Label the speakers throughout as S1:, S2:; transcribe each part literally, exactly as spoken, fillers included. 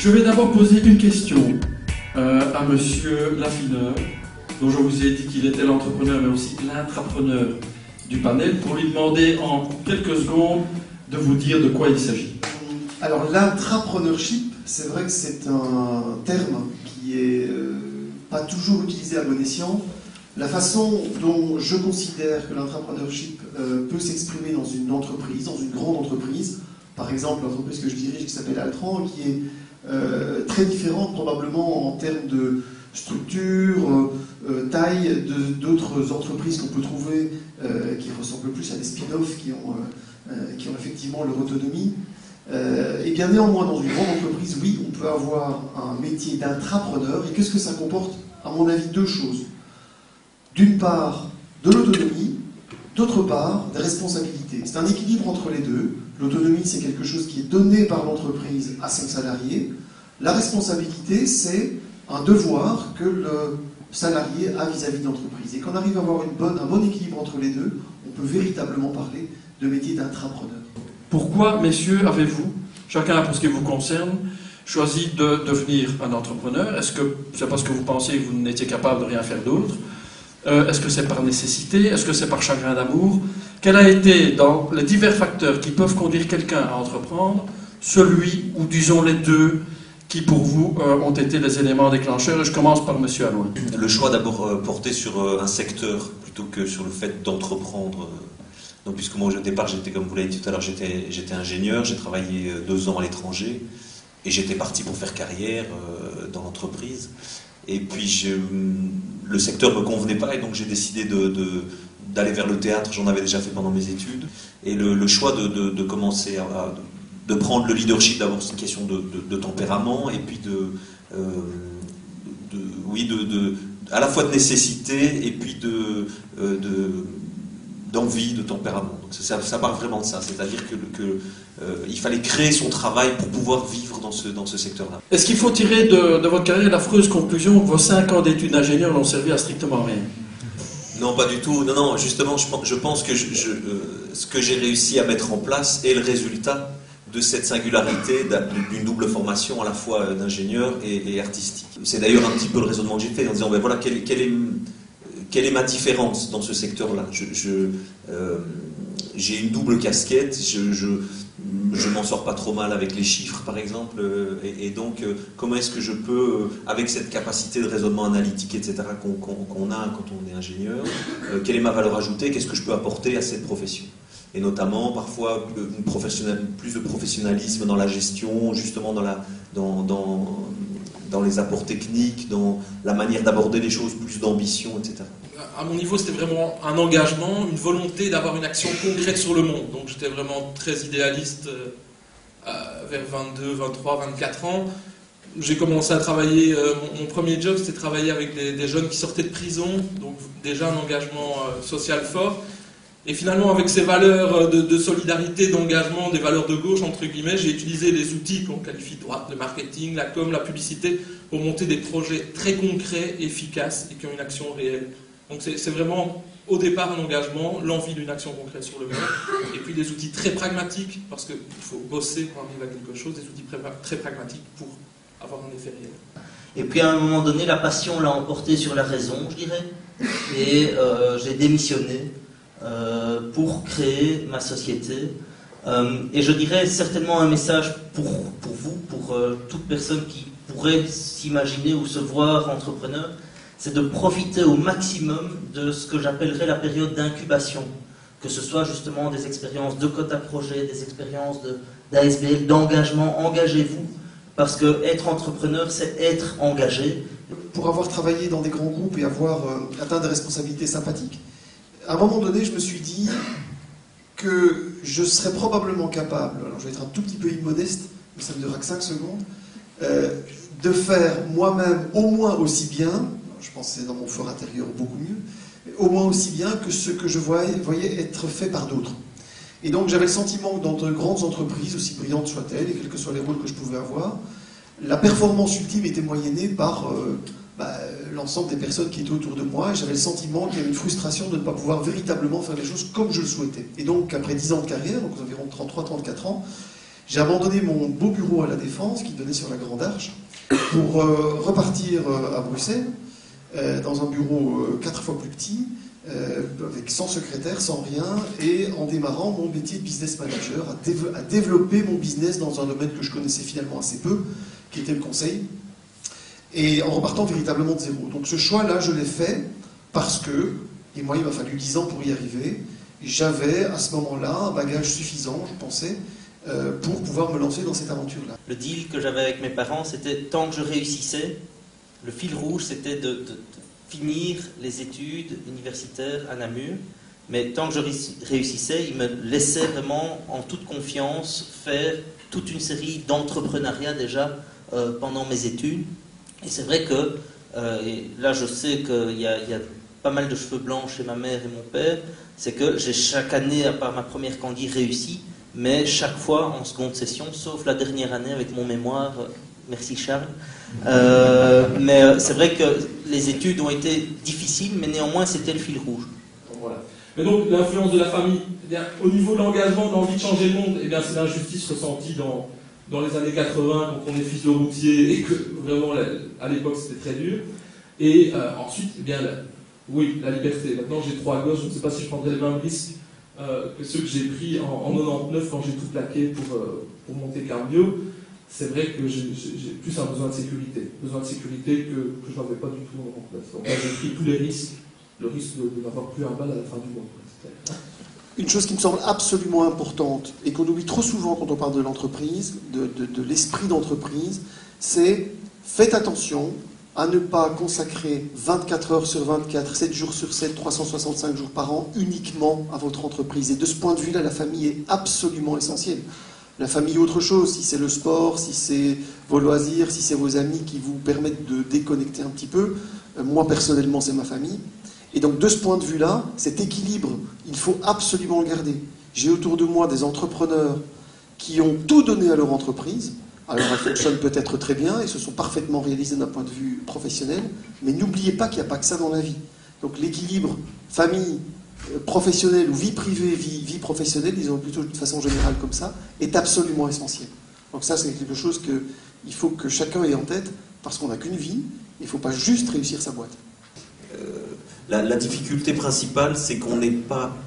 S1: Je vais d'abord poser une question euh, à Monsieur Laffineur, dont je vous ai dit qu'il était l'entrepreneur mais aussi l'intrapreneur du panel, pour lui demander en quelques secondes de vous dire de quoi il s'agit.
S2: Alors l'intrapreneurship, c'est vrai que c'est un terme qui est euh, pas toujours utilisé à bon escient. La façon dont je considère que l'intrapreneurship euh, peut s'exprimer dans une entreprise, dans une grande entreprise, par exemple l'entreprise que je dirige qui s'appelle Altran, qui est euh, très différente probablement en termes de structure, euh, taille d'autres entreprises qu'on peut trouver euh, qui ressemblent plus à des spin-offs qui ont, euh, qui ont effectivement leur autonomie. Euh, et bien néanmoins, dans une grande entreprise, oui, on peut avoir un métier d'intrapreneur. Et qu'est-ce que ça comporte? À mon avis, deux choses. D'une part, de l'autonomie, d'autre part, des responsabilités. C'est un équilibre entre les deux. L'autonomie, c'est quelque chose qui est donné par l'entreprise à son salarié. La responsabilité, c'est un devoir que le salarié a vis-à-vis de l'entreprise. Et quand on arrive à avoir une bonne, un bon équilibre entre les deux, on peut véritablement parler de métier d'intrapreneur.
S1: Pourquoi, messieurs, avez-vous, chacun pour ce qui vous concerne, choisi de devenir un entrepreneur? Est-ce que c'est parce que vous pensiez que vous n'étiez capable de rien faire d'autre? euh, Est-ce que c'est par nécessité? Est-ce que c'est par chagrin d'amour? Quel a été, dans les divers facteurs qui peuvent conduire quelqu'un à entreprendre, celui, ou disons les deux, qui pour vous euh, ont été les éléments déclencheurs? Et je commence par M. Allouin.
S3: Le choix d'abord euh, porté sur euh, un secteur plutôt que sur le fait d'entreprendre. Euh, donc, puisque moi au départ, j'étais, comme vous l'avez dit tout à l'heure, j'étais, j'étais ingénieur, j'ai travaillé euh, deux ans à l'étranger et j'étais parti pour faire carrière euh, dans l'entreprise. Et puis je, le secteur ne me convenait pas et donc j'ai décidé de, de, d'aller vers le théâtre. J'en avais déjà fait pendant mes études. Et le, le choix de, de, de commencer à, à de prendre le leadership, d'abord c'est une question de, de, de tempérament et puis de, euh, de oui, de, de, à la fois de nécessité et puis de, euh, de, d'envie, de tempérament. Donc ça, ça part vraiment de ça, c'est-à-dire que, que euh, il fallait créer son travail pour pouvoir vivre dans ce, dans ce secteur-là.
S1: Est-ce qu'il faut tirer de, de votre carrière l'affreuse conclusion que vos cinq ans d'études d'ingénieur n'ont servi à strictement rien?
S3: Non, pas du tout. Non, non, justement, je, je pense que je, je, euh, ce que j'ai réussi à mettre en place est le résultat de cette singularité d'une double formation à la fois d'ingénieur et, et artistique. C'est d'ailleurs un petit peu le raisonnement que j'ai fait en disant ben voilà, quelle, quelle, est, quelle est ma différence dans ce secteur-là? je, je, euh, J'ai une double casquette, je, je, je m'en sors pas trop mal avec les chiffres par exemple, et, et donc comment est-ce que je peux, avec cette capacité de raisonnement analytique, et cetera qu'on qu'on, qu'on a quand on est ingénieur, euh, quelle est ma valeur ajoutée, qu'est-ce que je peux apporter à cette profession? Et notamment, parfois, une professionnel, plus de professionnalisme dans la gestion, justement dans, la, dans, dans, dans les apports techniques, dans la manière d'aborder les choses, plus d'ambition, et cetera.
S4: À mon niveau, c'était vraiment un engagement, une volonté d'avoir une action concrète sur le monde. Donc j'étais vraiment très idéaliste euh, vers vingt-deux, vingt-trois, vingt-quatre ans. J'ai commencé à travailler, euh, mon, mon premier job, c'était travailler avec des, des jeunes qui sortaient de prison, donc déjà un engagement euh, social fort. Et finalement, avec ces valeurs de, de solidarité, d'engagement, des valeurs de gauche, entre guillemets, j'ai utilisé les outils qu'on qualifie de droite, le marketing, la com, la publicité, pour monter des projets très concrets, efficaces et qui ont une action réelle. Donc c'est vraiment, au départ, un engagement, l'envie d'une action concrète sur le monde, et puis des outils très pragmatiques, parce qu'il faut bosser pour arriver à quelque chose, des outils très pragmatiques pour avoir un effet réel.
S5: Et puis à un moment donné, la passion l'a emporté sur la raison, je dirais, et euh, j'ai démissionné. Euh, pour créer ma société. Euh, et je dirais certainement un message pour, pour vous, pour euh, toute personne qui pourrait s'imaginer ou se voir entrepreneur, c'est de profiter au maximum de ce que j'appellerais la période d'incubation. Que ce soit justement des expériences de quota projet, des expériences d'A S B L, d'engagement. Engagez-vous, parce que être entrepreneur, c'est être engagé.
S2: Pour avoir travaillé dans des grands groupes et avoir euh, atteint des responsabilités sympathiques, à un moment donné, je me suis dit que je serais probablement capable, alors je vais être un tout petit peu immodeste, mais ça ne durera que cinq secondes, euh, de faire moi-même au moins aussi bien, je pense que c'est dans mon fort intérieur beaucoup mieux, au moins aussi bien que ce que je voyais, voyais être fait par d'autres. Et donc j'avais le sentiment que dans de grandes entreprises, aussi brillantes soient-elles, et quels que soient les rôles que je pouvais avoir, la performance ultime était moyennée par euh, bah, l'ensemble des personnes qui étaient autour de moi, et j'avais le sentiment qu'il y avait une frustration de ne pas pouvoir véritablement faire les choses comme je le souhaitais. Et donc après dix ans de carrière, donc environ trente-trois trente-quatre ans, J'ai abandonné mon beau bureau à la Défense, qui donnait sur la Grande Arche, pour euh, repartir euh, à Bruxelles, euh, dans un bureau euh, quatre fois plus petit, euh, avec sans secrétaire, sans rien, et en démarrant mon métier de business manager, à, dév à développer mon business dans un domaine que je connaissais finalement assez peu, qui était le conseil, et en repartant véritablement de zéro. Donc ce choix-là, je l'ai fait parce que, et moi il m'a fallu dix ans pour y arriver, j'avais à ce moment-là un bagage suffisant, je pensais, euh, pour pouvoir me lancer dans cette aventure-là.
S5: Le deal que j'avais avec mes parents, c'était tant que je réussissais, le fil rouge, c'était de, de, de finir les études universitaires à Namur, mais tant que je réussissais, ils me laissaient vraiment en toute confiance faire toute une série d'entrepreneuriat déjà euh, pendant mes études. Et c'est vrai que, euh, et là je sais qu'il y a, il y a pas mal de cheveux blancs chez ma mère et mon père, c'est que j'ai chaque année, à part ma première candie, réussi, mais chaque fois en seconde session, sauf la dernière année avec mon mémoire, euh, merci Charles. Euh, mais euh, c'est vrai que les études ont été difficiles, mais néanmoins c'était le fil rouge.
S4: Voilà. Mais donc l'influence de la famille, eh bien, au niveau de l'engagement, de l'envie de changer le monde, eh bien, c'est l'injustice ressentie dans, dans les années quatre-vingts, quand on est fils de routier et que vraiment à l'époque c'était très dur. Et euh, ensuite, eh bien, la, oui, la liberté. Maintenant j'ai trois gosses, je ne sais pas si je prendrais les mêmes risques euh, que ceux que j'ai pris en, en quatre-vingt-dix-neuf quand j'ai tout plaqué pour, euh, pour monter Carbio. C'est vrai que j'ai plus un besoin de sécurité, besoin de sécurité que, que je n'avais pas du tout en place. Donc là, j'ai pris tous les risques, le risque de, de n'avoir plus un bal à la fin du mois.
S2: Une chose qui me semble absolument importante et qu'on oublie trop souvent quand on parle de l'entreprise, de, de, de l'esprit d'entreprise, c'est faites attention à ne pas consacrer vingt-quatre heures sur vingt-quatre, sept jours sur sept, trois cent soixante-cinq jours par an uniquement à votre entreprise. Et de ce point de vue-là, la famille est absolument essentielle. La famille, autre chose, si c'est le sport, si c'est vos loisirs, si c'est vos amis qui vous permettent de déconnecter un petit peu. Euh, moi, personnellement, c'est ma famille. Et donc, de ce point de vue-là, cet équilibre, il faut absolument le garder. J'ai autour de moi des entrepreneurs qui ont tout donné à leur entreprise. Alors, elles fonctionnent peut-être très bien et se sont parfaitement réalisées d'un point de vue professionnel. Mais n'oubliez pas qu'il n'y a pas que ça dans la vie. Donc, l'équilibre famille, professionnelle ou vie privée, vie, vie professionnelle, disons plutôt de façon générale comme ça, est absolument essentiel. Donc ça, c'est quelque chose qu'il faut que chacun ait en tête, parce qu'on n'a qu'une vie, il ne faut pas juste réussir sa boîte.
S3: Euh, la, la difficulté principale, c'est qu'on n'est pas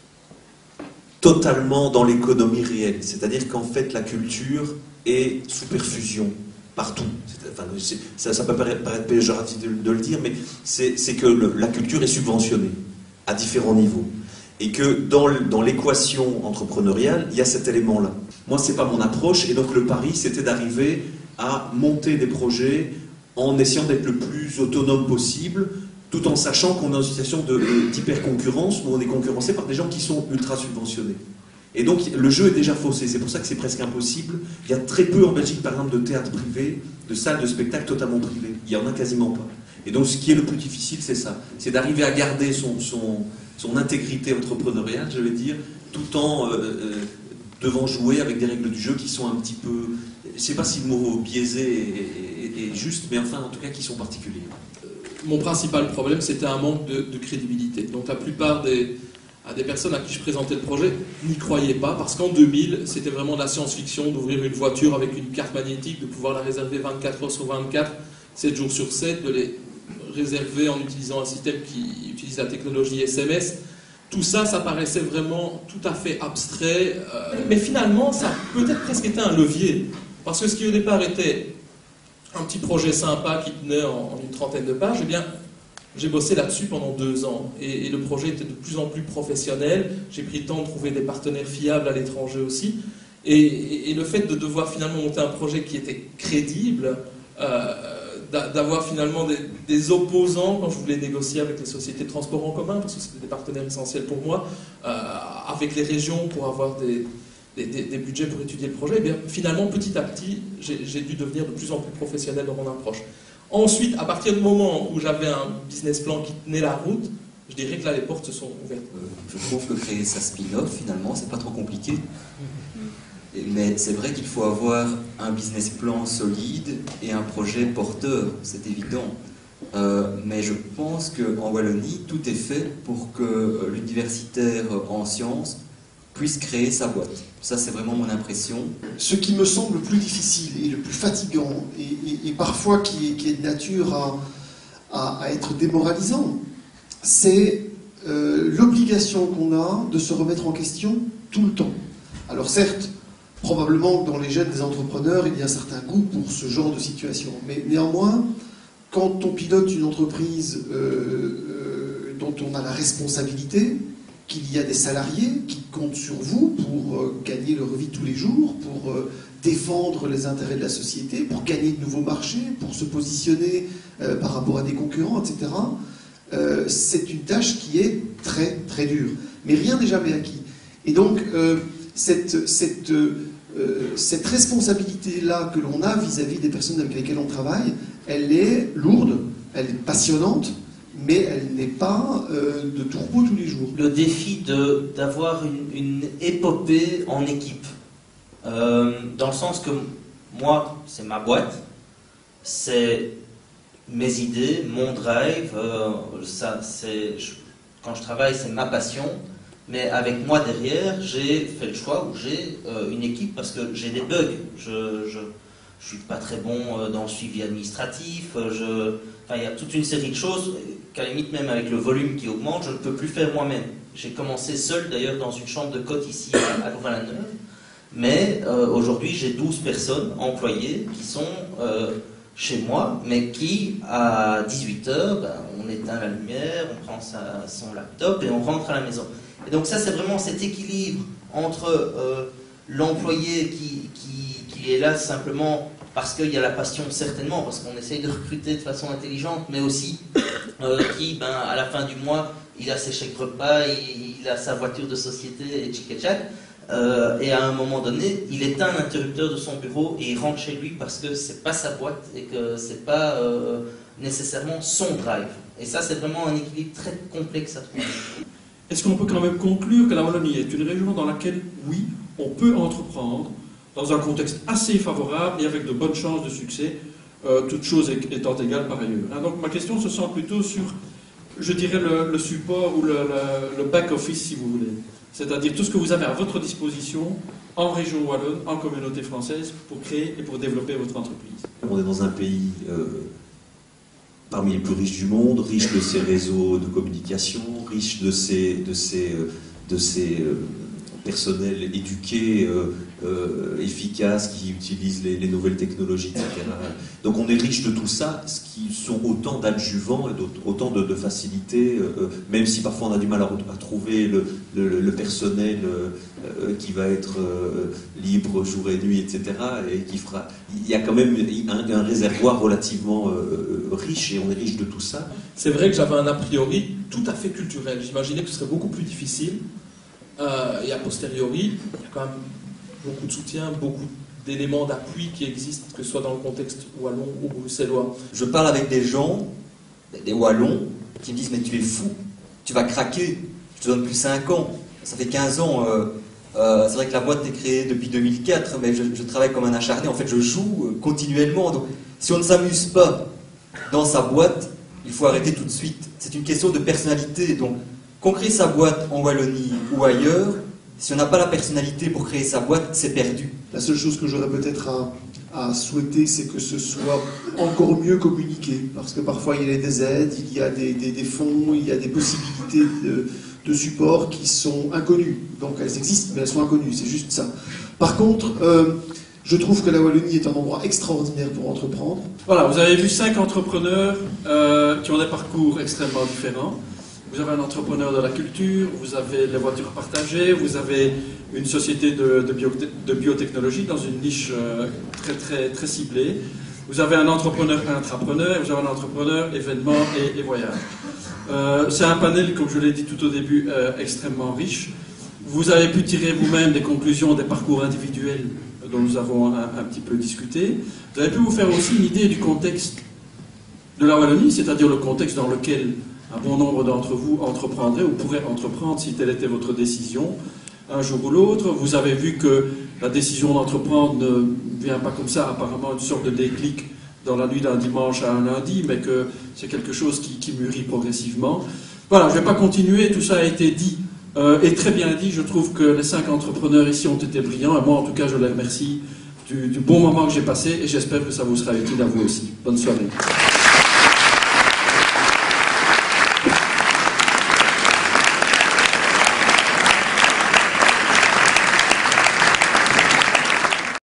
S3: totalement dans l'économie réelle. C'est-à-dire qu'en fait, la culture est sous perfusion partout. Enfin, ça, ça peut paraître, paraître péjoratif de, de le dire, mais c'est que le, la culture est subventionnée à différents niveaux. Et que dans, dans l'équation entrepreneuriale, il y a cet élément-là. Moi, ce n'est pas mon approche, et donc le pari, c'était d'arriver à monter des projets en essayant d'être le plus autonome possible, tout en sachant qu'on est dans une situation d'hyper-concurrence, où on est concurrencé par des gens qui sont ultra subventionnés. Et donc, le jeu est déjà faussé. C'est pour ça que c'est presque impossible. Il y a très peu en Belgique, par exemple, de théâtre privé, de salles de spectacle totalement privées. Il n'y en a quasiment pas. Et donc, ce qui est le plus difficile, c'est ça. C'est d'arriver à garder son, son, son intégrité entrepreneuriale, je vais dire, tout en euh, euh, devant jouer avec des règles du jeu qui sont un petit peu... Je ne sais pas si le mot biaisé est, est, est juste, mais enfin, en tout cas, qui sont particuliers.
S4: Mon principal problème, c'était un manque de, de crédibilité. Donc, la plupart des, à des personnes à qui je présentais le projet n'y croyaient pas, parce qu'en deux mille, c'était vraiment de la science-fiction d'ouvrir une voiture avec une carte magnétique, de pouvoir la réserver vingt-quatre heures sur vingt-quatre, sept jours sur sept, de les réservé en utilisant un système qui utilise la technologie S M S. Tout ça, ça paraissait vraiment tout à fait abstrait, euh, mais finalement, ça a peut-être presque été un levier. Parce que ce qui au départ était un petit projet sympa qui tenait en, en une trentaine de pages, eh bien, j'ai bossé là-dessus pendant deux ans. Et, et le projet était de plus en plus professionnel. J'ai pris le temps de trouver des partenaires fiables à l'étranger aussi. Et, et, et le fait de devoir finalement monter un projet qui était crédible, euh, d'avoir finalement des, des opposants quand je voulais négocier avec les sociétés de transport en commun, parce que c'était des partenaires essentiels pour moi, euh, avec les régions pour avoir des, des, des, des budgets pour étudier le projet, et bien finalement petit à petit j'ai dû devenir de plus en plus professionnel dans mon approche. Ensuite, à partir du moment où j'avais un business plan qui tenait la route, je dirais que là les portes se sont ouvertes.
S6: Euh, je trouve que créer sa spin-off finalement c'est pas trop compliqué. Mais c'est vrai qu'il faut avoir un business plan solide et un projet porteur, c'est évident. Euh, mais je pense qu'en Wallonie, tout est fait pour que l'universitaire en sciences puisse créer sa boîte. Ça, c'est vraiment mon impression.
S2: Ce qui me semble le plus difficile et le plus fatigant, et, et, et parfois qui est, qui est de nature à, à, à être démoralisant, c'est euh, l'obligation qu'on a de se remettre en question tout le temps. Alors certes, probablement que dans les jeunes des entrepreneurs, il y a un certain goût pour ce genre de situation. Mais néanmoins, quand on pilote une entreprise euh, euh, dont on a la responsabilité, qu'il y a des salariés qui comptent sur vous pour euh, gagner leur vie tous les jours, pour euh, défendre les intérêts de la société, pour gagner de nouveaux marchés, pour se positionner euh, par rapport à des concurrents, et cetera, euh, c'est une tâche qui est très très dure. Mais rien n'est jamais acquis. Et donc, euh, cette... cette euh, Euh, cette responsabilité-là que l'on a vis-à-vis des personnes avec lesquelles on travaille, elle est lourde, elle est passionnante, mais elle n'est pas euh, de tout repos tous les jours.
S5: Le défi de, d'avoir une, une épopée en équipe, euh, dans le sens que moi, c'est ma boîte, c'est mes idées, mon drive, euh, ça, c'est, je, quand je travaille, c'est ma passion. Mais avec moi derrière, j'ai fait le choix où j'ai euh, une équipe parce que j'ai des bugs. Je je, je suis pas très bon euh, dans le suivi administratif. Je, enfin, il y a toute une série de choses qu'à la limite, même avec le volume qui augmente, je ne peux plus faire moi-même. J'ai commencé seul d'ailleurs dans une chambre de côte ici à, à Louvain-la-Neuve. Mais euh, aujourd'hui, j'ai douze personnes employées qui sont euh, chez moi, mais qui, à dix-huit heures, ben, on éteint la lumière, on prend sa, son laptop et on rentre à la maison. Et donc ça, c'est vraiment cet équilibre entre euh, l'employé qui, qui, qui est là simplement parce qu'il y a la passion, certainement, parce qu'on essaye de recruter de façon intelligente, mais aussi euh, qui, ben, à la fin du mois, il a ses chèques repas, il, il a sa voiture de société et tchic et tchac. Euh, et à un moment donné, il éteint l'interrupteur de son bureau et il rentre chez lui parce que c'est pas sa boîte et que c'est pas euh, nécessairement son drive. Et ça, c'est vraiment un équilibre très complexe à trouver.
S1: Est-ce qu'on peut quand même conclure que la Wallonie est une région dans laquelle, oui, on peut entreprendre dans un contexte assez favorable et avec de bonnes chances de succès, euh, toutes choses étant égales par ailleurs. Hein, donc ma question se centre plutôt sur, je dirais, le, le support ou le, le, le back-office, si vous voulez. C'est-à-dire tout ce que vous avez à votre disposition en région wallonne, en communauté française, pour créer et pour développer votre entreprise.
S3: On est dans un pays euh, parmi les plus riches du monde, riche de ses réseaux de communication, riche de ses, de ses, de ses euh, personnels éduqués, euh, euh, efficaces, qui utilisent les, les nouvelles technologies, et cetera. Donc on est riche de tout ça, ce qui sont autant d'adjuvants et autant de, de facilités, euh, même si parfois on a du mal à, à trouver le, le, le personnel euh, qui va être euh, libre jour et nuit, et cetera. Et qui fera, il y a quand même un, un réservoir relativement euh, riche et on est riche de tout ça.
S4: C'est vrai que j'avais un a priori tout à fait culturel. J'imaginais que ce serait beaucoup plus difficile. Euh, et a posteriori, il y a quand même beaucoup de soutien, beaucoup d'éléments d'appui qui existent, que ce soit dans le contexte wallon ou bruxellois.
S6: Je parle avec des gens, des wallons, qui me disent « mais tu es fou, tu vas craquer, je te donne plus cinq ans, ça fait quinze ans, euh, euh, c'est vrai que la boîte est créée depuis deux mille quatre, mais je, je travaille comme un acharné, en fait je joue continuellement, donc si on ne s'amuse pas dans sa boîte, il faut arrêter tout de suite, c'est une question de personnalité, donc qu'on crée sa boîte en Wallonie ou ailleurs, si on n'a pas la personnalité pour créer sa boîte, c'est perdu.
S2: La seule chose que j'aurais peut-être à, à souhaiter, c'est que ce soit encore mieux communiqué, parce que parfois il y a des aides, il y a des, des, des fonds, il y a des possibilités de, de support qui sont inconnues. Donc elles existent, mais elles sont inconnues, c'est juste ça. Par contre, euh, je trouve que la Wallonie est un endroit extraordinaire pour entreprendre.
S1: Voilà, vous avez vu cinq entrepreneurs euh, qui ont des parcours extrêmement différents. Vous avez un entrepreneur de la culture, vous avez les voitures partagées, vous avez une société de, de, bio, de biotechnologie dans une niche euh, très, très, très ciblée. Vous avez un entrepreneur intrapreneur, et vous avez un entrepreneur événements et, et voyages. Euh, c'est un panel, comme je l'ai dit tout au début, euh, extrêmement riche. Vous avez pu tirer vous-même des conclusions des parcours individuels dont nous avons un, un petit peu discuté. Vous avez pu vous faire aussi une idée du contexte de la Wallonie, c'est-à-dire le contexte dans lequel un bon nombre d'entre vous entreprendraient ou pourraient entreprendre si telle était votre décision un jour ou l'autre. Vous avez vu que la décision d'entreprendre ne vient pas comme ça, apparemment une sorte de déclic dans la nuit d'un dimanche à un lundi, mais que c'est quelque chose qui, qui mûrit progressivement. Voilà, je ne vais pas continuer, tout ça a été dit Euh, et très bien dit, je trouve que les cinq entrepreneurs ici ont été brillants, et moi en tout cas je les remercie du, du bon moment que j'ai passé, et j'espère que ça vous sera utile à vous aussi. Bonne soirée.